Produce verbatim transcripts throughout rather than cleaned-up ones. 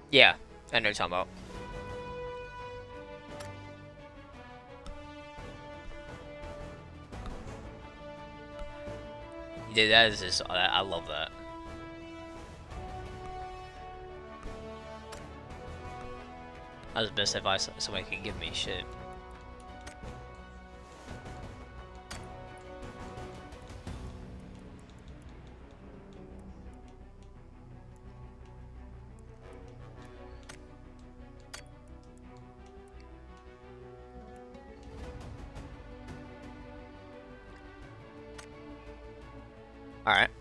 Yeah, I know what you're talking about. Yeah, that is just, I I love that. That was the best advice somebody could give me, shit. Alright.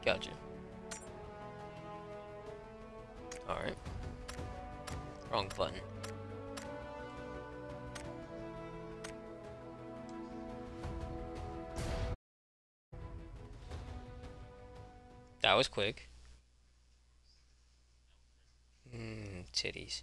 Gotcha. Alright. Wrong button. That was quick. Mmm, titties.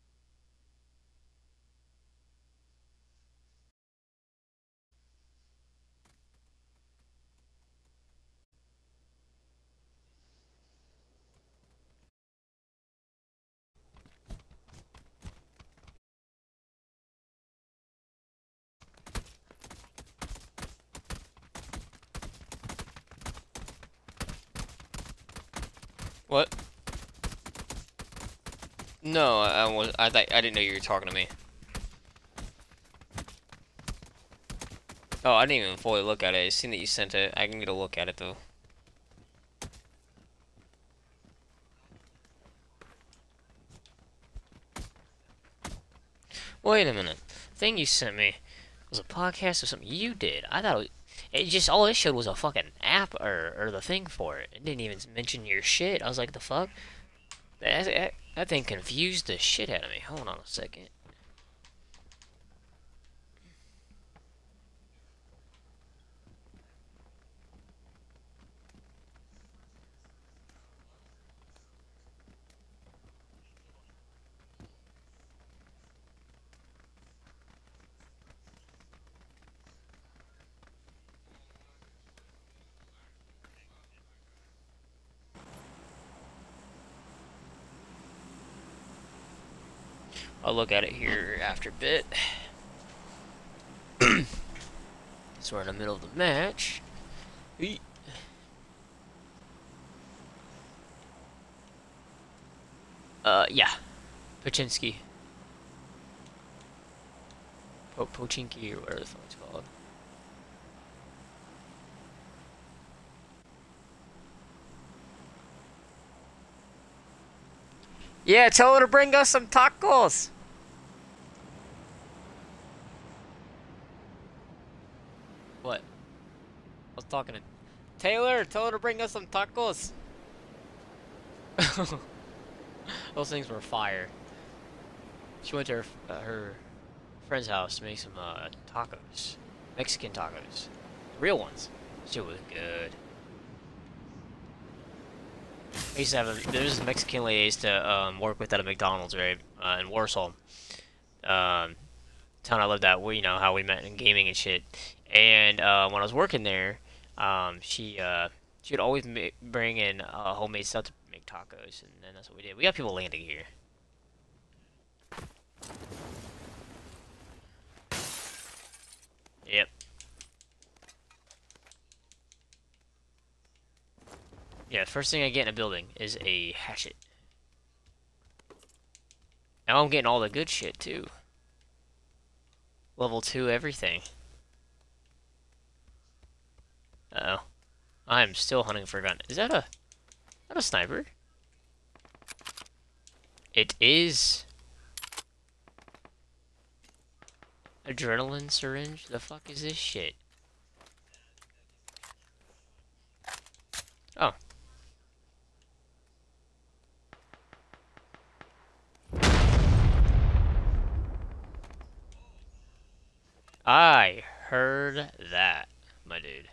What? No, I, I was. I thought I didn't know you were talking to me. Oh, I didn't even fully look at it. I seen that you sent it. I can get a look at it though. Wait a minute. The thing you sent me was a podcast or something you did. I thought it, was, it just all it showed was a fucking app or or the thing for it. It didn't even mention your shit. I was like, the fuck? That, that, that thing confused the shit out of me. Hold on a second. I'll look at it here after a bit. So we're in the middle of the match. Eat. Uh, yeah. Pachinski. Po Pochinki or whatever the fuck it's called. Yeah, tell her to bring us some tacos. What? I was talking to Taylor. Tell her to bring us some tacos. Those things were fire. She went to her uh, her friend's house to make some uh, tacos, Mexican tacos, real ones. Shit was good. I used to have a, there's this Mexican lady I used to um, work with at a McDonald's, right, uh, in Warsaw. Um, town I lived at, we, you know, how we met in gaming and shit. And uh, when I was working there, um, she uh, she would always ma bring in uh, homemade stuff to make tacos, and, and that's what we did. We got people landing here. Yep. Yeah, first thing I get in a building is a hatchet. Now I'm getting all the good shit, too. Level two everything. Uh-oh. I'm still hunting for a gun. Is that a... Is that a sniper? It is... Adrenaline syringe? The fuck is this shit? Oh. I heard that, my dude.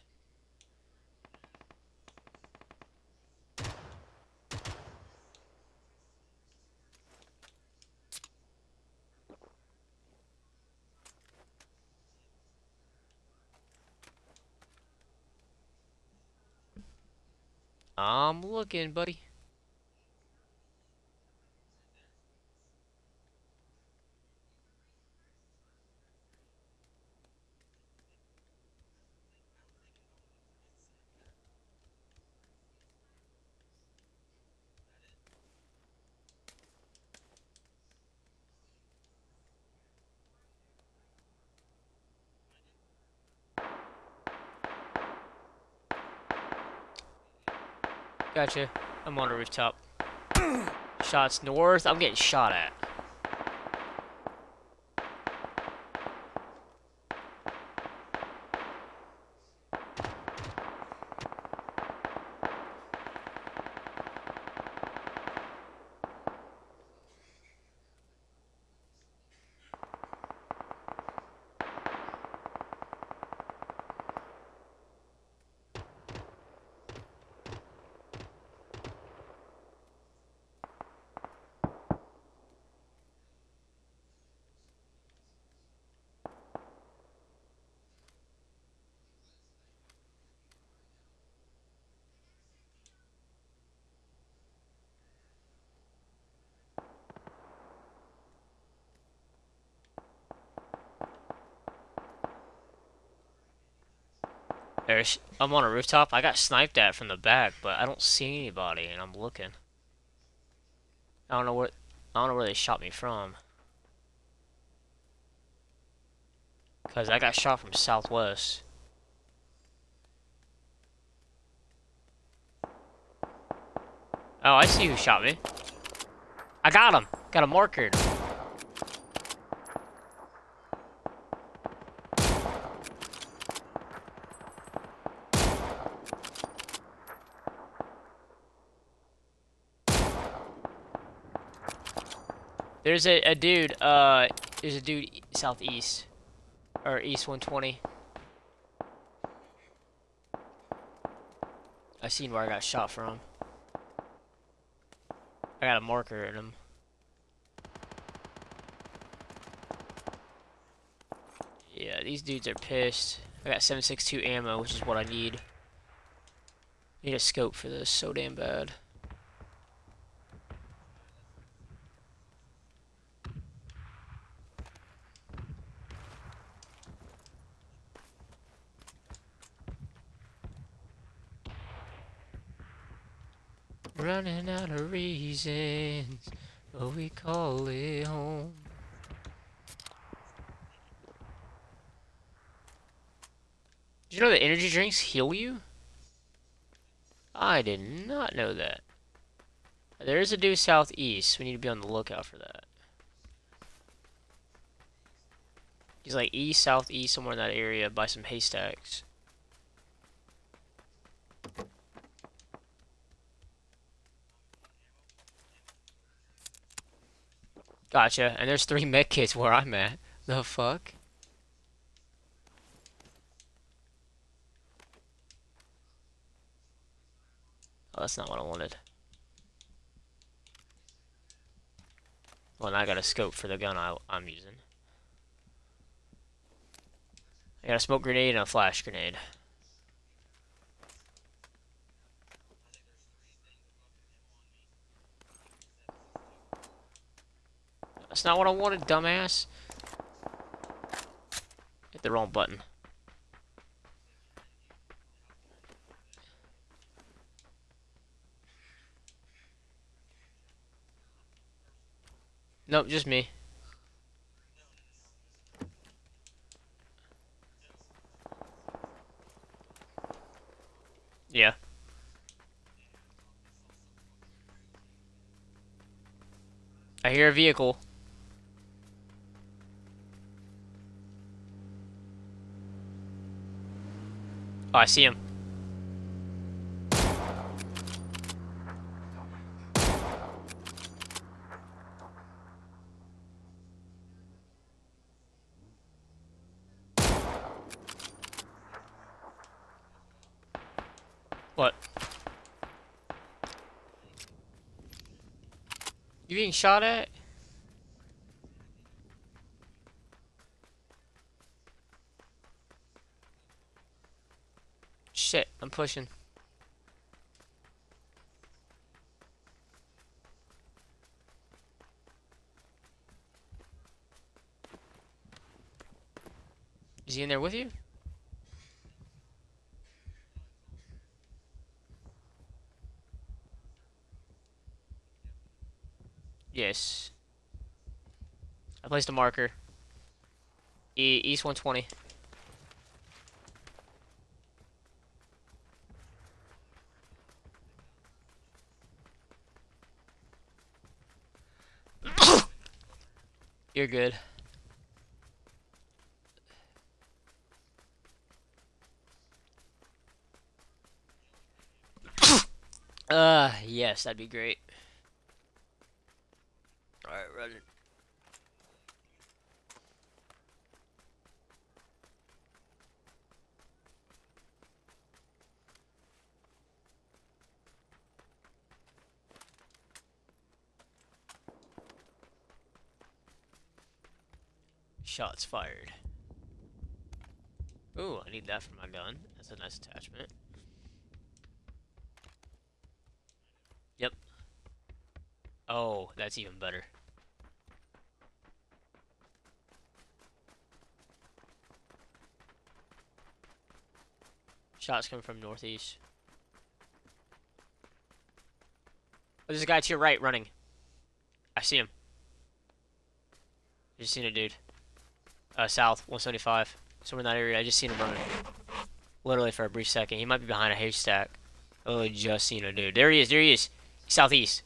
I'm looking, buddy. Gotcha. I'm on a rooftop. Shots north. I'm getting shot at. There's, I'm on a rooftop. I got sniped at from the back, but I don't see anybody, and I'm looking. I don't know where, I don't know where they shot me from. Cause I got shot from southwest. Oh, I see who shot me. I got him. Got a marker. There's a, a dude, uh, there's a dude southeast. Or east one twenty. I seen where I got shot from. I got a marker in him. Yeah, these dudes are pissed. I got seven six two ammo, which is what I need. Need a scope for this so damn bad. Running out of reasons, but we call it home. Did you know that energy drinks heal you? I did not know that. There is a dude southeast. We need to be on the lookout for that. He's like east, southeast, somewhere in that area by some haystacks. Gotcha. And there's three med kits where I'm at. The fuck? Oh, that's not what I wanted. Well, now I got a scope for the gun I, I'm using. I got a smoke grenade and a flash grenade. That's not what I wanted, dumbass. Hit the wrong button. Nope, just me. Yeah. I hear a vehicle. Oh, I see him. What? You being shot at? Shit, I'm pushing. Is he in there with you? Yes. I placed a marker. E East one twenty. You're good. Uh, yes, that'd be great. Alright, run it. Shots fired. Ooh, I need that for my gun. That's a nice attachment. Yep. Oh, that's even better. Shots coming from northeast. Oh, there's a guy to your right running. I see him. I just seen a dude. Uh, south, one seventy-five. Somewhere in that area. I just seen him running. Literally for a brief second. He might be behind a haystack. I literally just seen a dude. There he is, there he is. Southeast.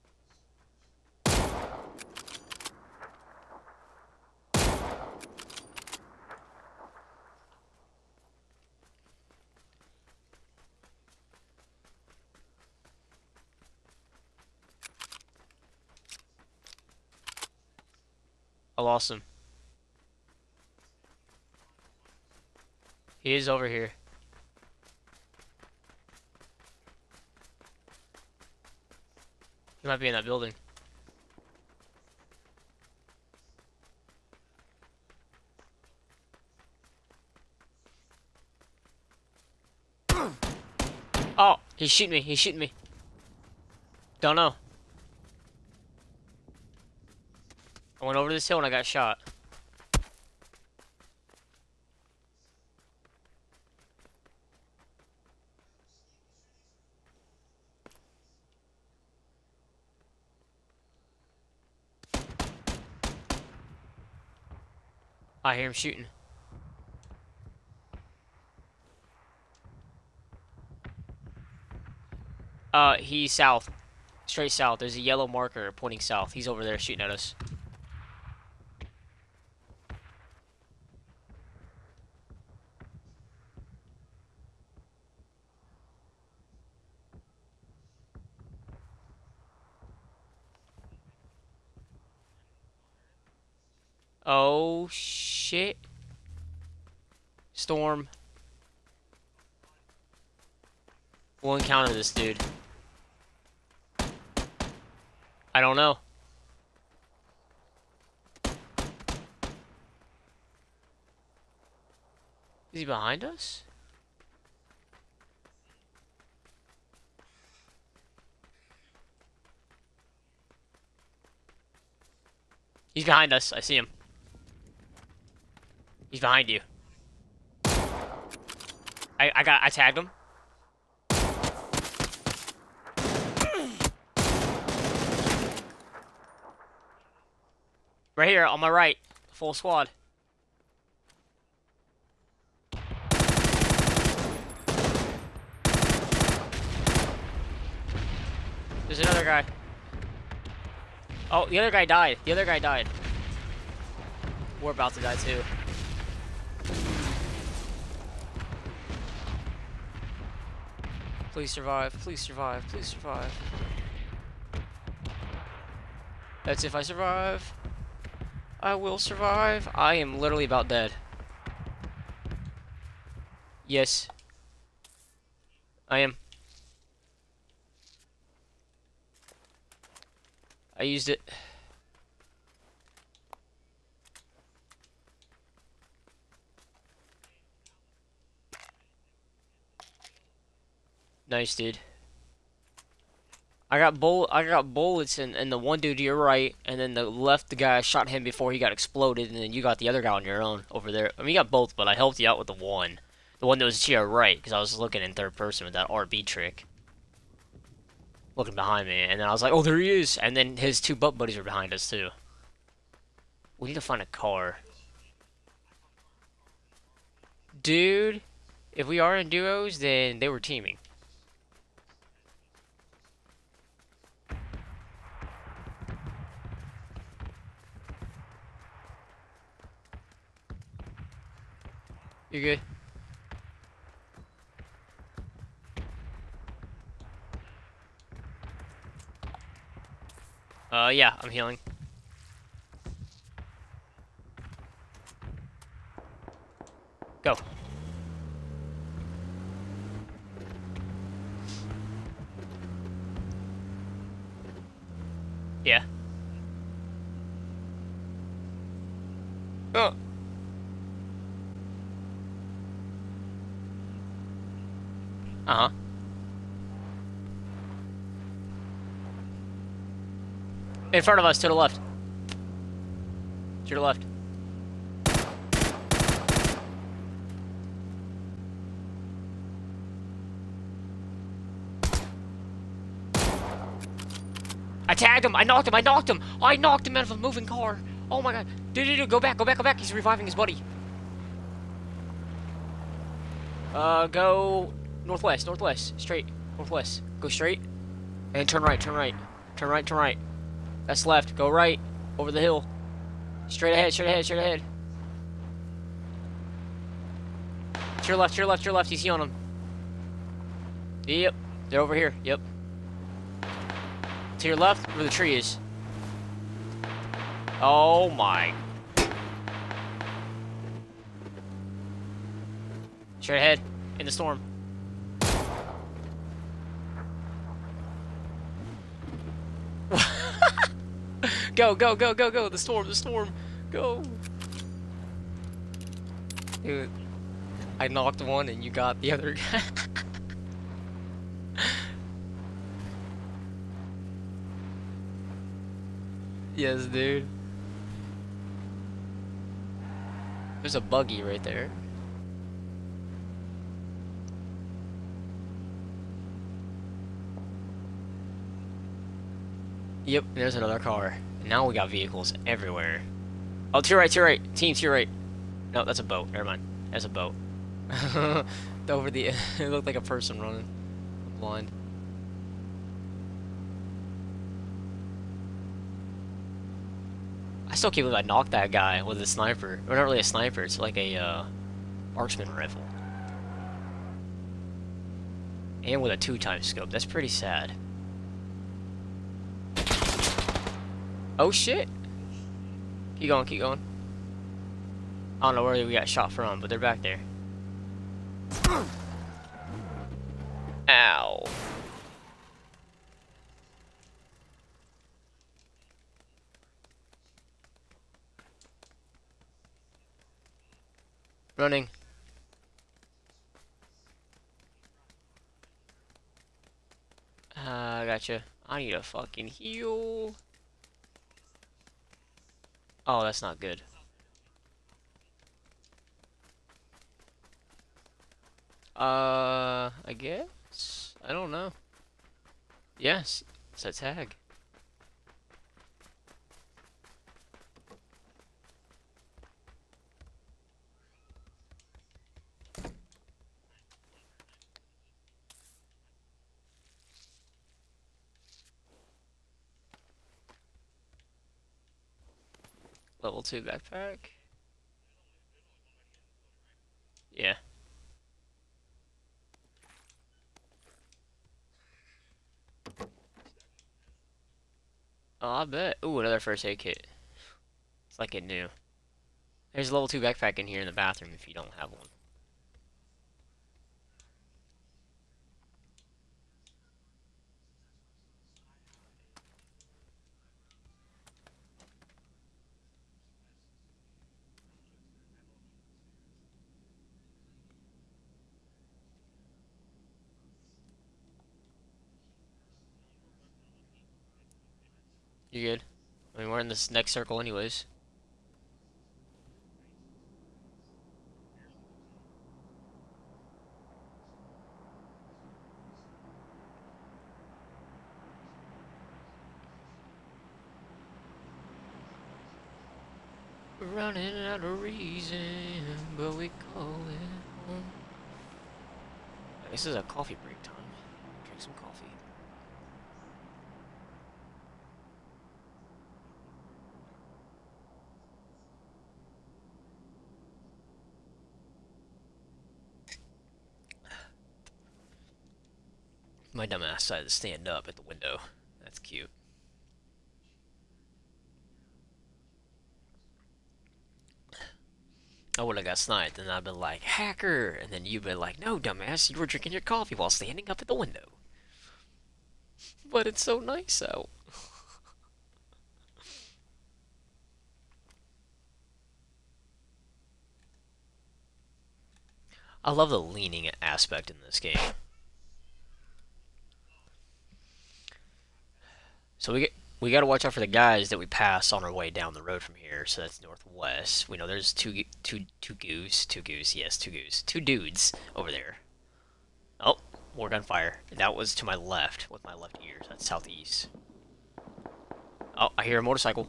I lost him. He is over here. He might be in that building. Oh, he's shooting me. He's shooting me. Don't know. I went over this hill and I got shot. I hear him shooting. Uh, he's south. Straight south. There's a yellow marker pointing south. He's over there shooting at us. Oh, shit. Storm. We'll encounter this dude. I don't know. Is he behind us? He's behind us. I see him. He's behind you. I I got I tagged him. Right here on my right, full squad. There's another guy. Oh, the other guy died. The other guy died. We're about to die too. Please survive, please survive, please survive. That's if I survive. I will survive. I am literally about dead. Yes. I am. I used it. Nice, dude. I got bull. I got bullets, and and the one dude to your right, and then the left. The guy shot him before he got exploded, and then you got the other guy on your own over there. I mean, you got both, but I helped you out with the one, the one that was to your right, because I was looking in third person with that R B trick, looking behind me, and then I was like, oh, there he is, and then his two butt buddies were behind us too. We need to find a car, dude. If we are in duos, then they were teaming. You good? Uh, yeah, I'm healing. Go. Yeah. Oh. Uh-huh. In front of us, to the left. To the left. I tagged him. I knocked him. I knocked him. I knocked him out of a moving car. Oh my god. Dude, dude, dude, go back, go back, go back. He's reviving his buddy. Uh, go northwest, northwest, straight, northwest. Go straight, and turn right, turn right, turn right, turn right. That's left. Go right, over the hill. Straight ahead, straight ahead, straight ahead. To your left, to your left, to your left. You see on them. Yep, they're over here. Yep. To your left, where the tree is. Oh my. Straight ahead, in the storm. Go, go, go, go, go. The storm, the storm. Go. Dude, I knocked one and you got the other guy. Yes, dude. There's a buggy right there. Yep, there's another car. And now we got vehicles everywhere. Oh, to your right, to your right. Team, to your right. No, that's a boat. Never mind. That's a boat. Over the... It looked like a person running. I'm blind. I still can't believe I knocked that guy with a sniper. Or not really a sniper, it's like a uh, marksman rifle. And with a two times scope. That's pretty sad. Oh shit! Keep going, keep going. I don't know where we got shot from, but they're back there. Ow. Running. Uh, I gotcha. I need a fucking heal. Oh, that's not good. Uh, I guess? I don't know. Yes, it's a tag. Level two backpack. Yeah. Oh, I bet. Ooh, another first aid kit. It's like it new. There's a level two backpack in here in the bathroom if you don't have one. You good? I mean, we're in this next circle anyways. We're running out of reason, but we call it home. This is a coffee break time. Drink some coffee. My dumb ass decided to stand up at the window. That's cute. I would have got sniped, and I'd been like, hacker! And then you'd been like, no, dumbass, you were drinking your coffee while standing up at the window. But it's so nice out. I love the leaning aspect in this game. So we get we got to watch out for the guys that we pass on our way down the road from here. So that's northwest. We know there's two two two goose, two goose, yes, two goose, two dudes over there. Oh, more gunfire. That was to my left with my left ear. So that's southeast. Oh, I hear a motorcycle.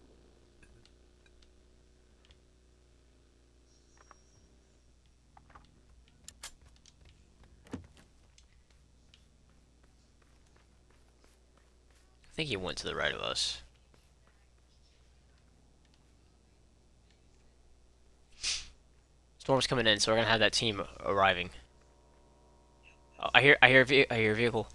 I think he went to the right of us. Storm's coming in, so we're gonna have that team arriving. Oh, I hear, I hear, I hear a vehicle.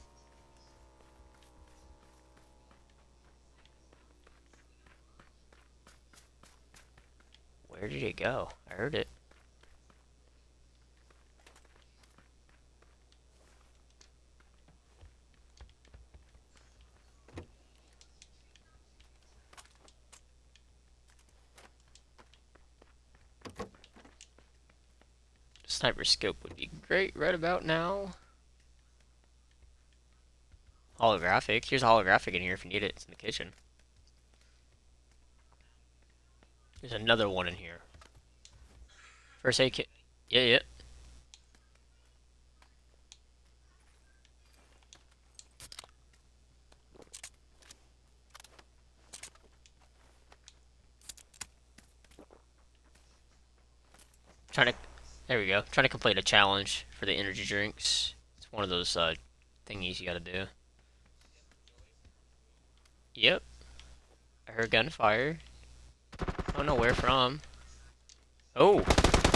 Where did it go? I heard it. Sniper scope would be great right about now. Holographic. Here's a holographic in here if you need it. It's in the kitchen. There's another one in here. First aid kit. Yeah, yeah. Trying to. There we go. Trying to complete a challenge for the energy drinks. It's one of those uh, thingies you gotta do. Yep. I heard gunfire. I don't know where from. Oh!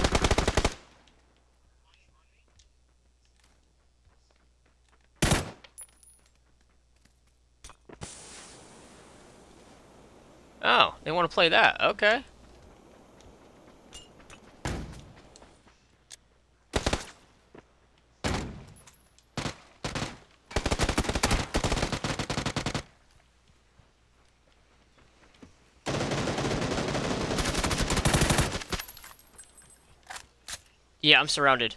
Oh, they want to play that. Okay. Yeah, I'm surrounded.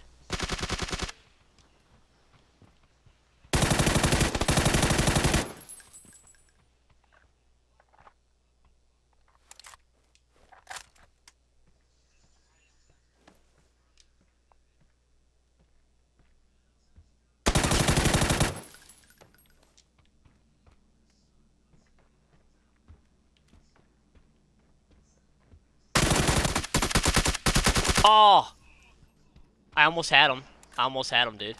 Oh! I almost had him. I almost had him, dude.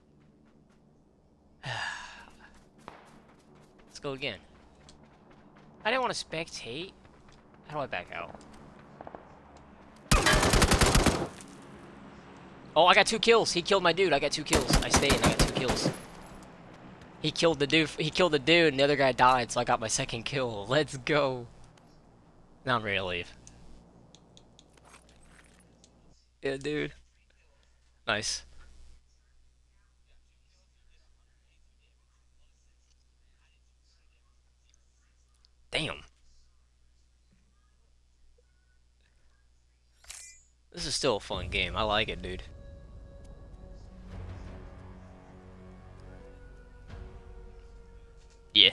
Let's go again. I didn't want to spectate. How do I back out? Oh, I got two kills. He killed my dude. I got two kills. I stayed and I got two kills. He killed the dude. He killed the dude and the other guy died, so I got my second kill. Let's go. Now I'm ready to leave. Yeah, dude. Nice. Damn. This is still a fun game. I like it, dude. Yeah.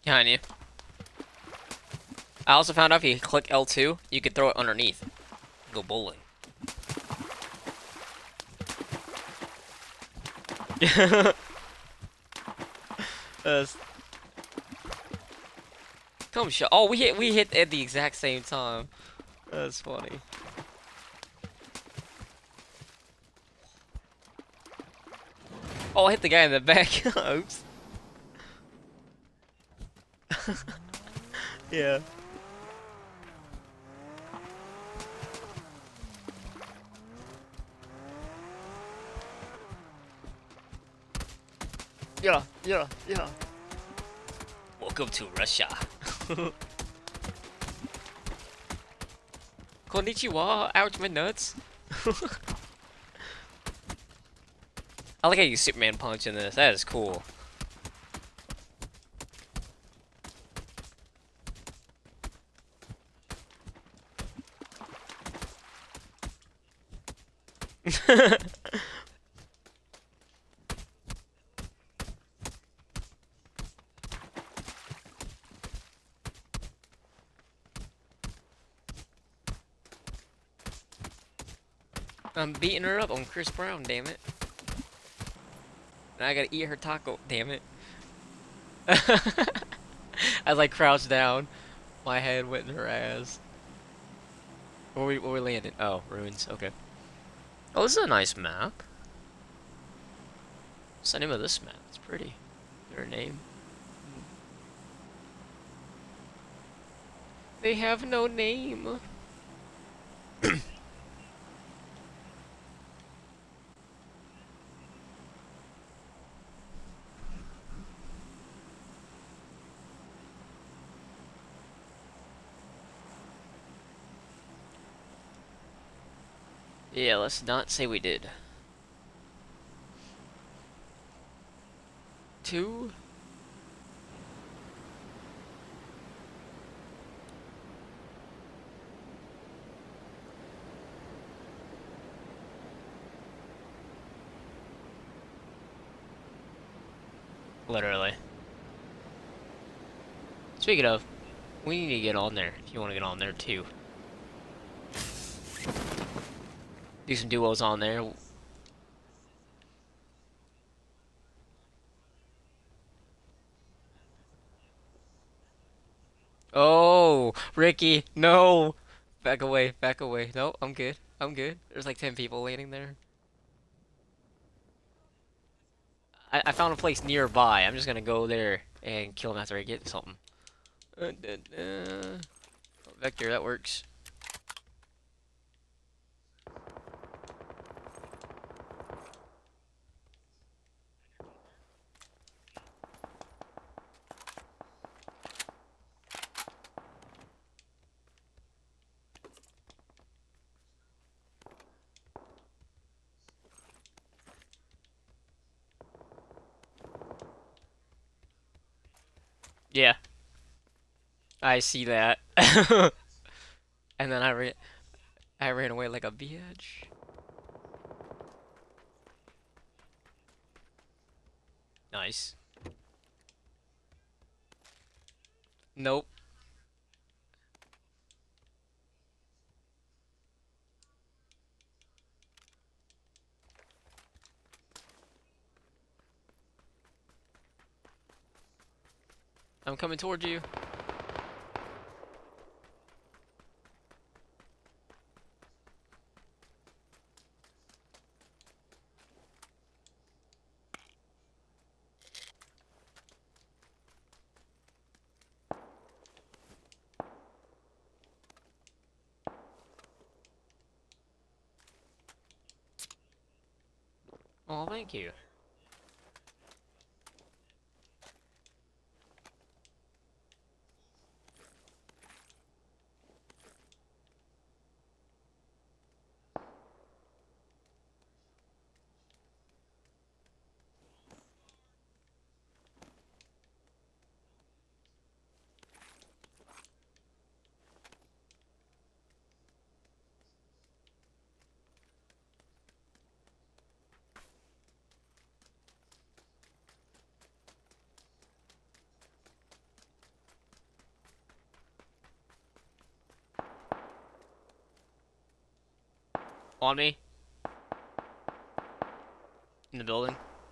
Behind you. I also found out if you click L two, you can throw it underneath. Go bowling. That's... Come show. Oh, we hit we hit at the exact same time. That's funny. Oh, I hit the guy in the back. Oops. Yeah. Yeah, yeah, yeah. Welcome to Russia. Konnichiwa. Ouch, my nuts. I like how you Superman punch in this. That is cool. I'm beating her up on Chris Brown, damn it. And I gotta eat her taco, damn it. As I crouched down, my head went in her ass. Where we, where we landed? Oh, ruins, okay. Oh, this is a nice map. What's the name of this map? It's pretty. Is there a name? They have no name. Yeah, let's not say we did. Two? Literally. Speaking of, we need to get on there if you want to get on there too. Do some duos on there. Oh, Ricky, no! Back away, back away. No, I'm good. I'm good. There's like ten people landing there. I, I found a place nearby. I'm just gonna go there and kill them after I get something. Uh, uh, uh. Vector, that works. Yeah, I see that. And then I ran, I ran away like a bitch. Nice. Nope. I'm coming towards you. Oh, thank you. On me. In the building.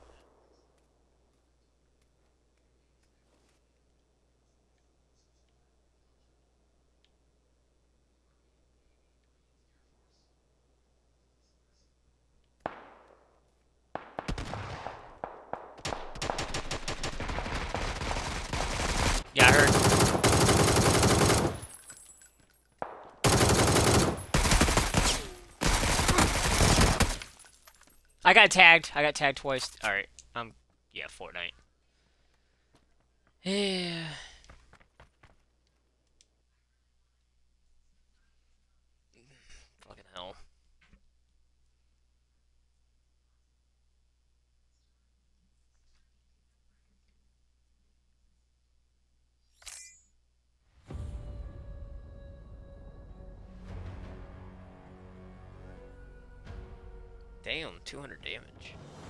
Yeah, I heard. I got tagged. I got tagged twice. Alright. Um, yeah, Fortnite. Yeah. Fucking hell. Damn, two hundred damage.